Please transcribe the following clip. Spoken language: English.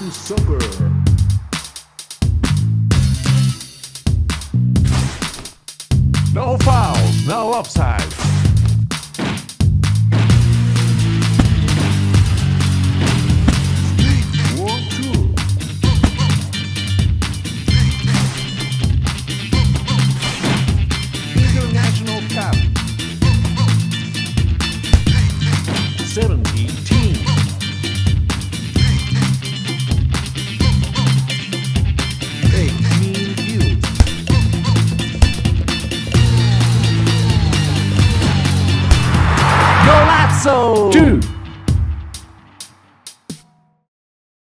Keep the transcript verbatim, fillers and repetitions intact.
American soccer. No fouls, no offside. One, two. International Cup. seventeen teams. eighteen fields. GOLAZO! Two.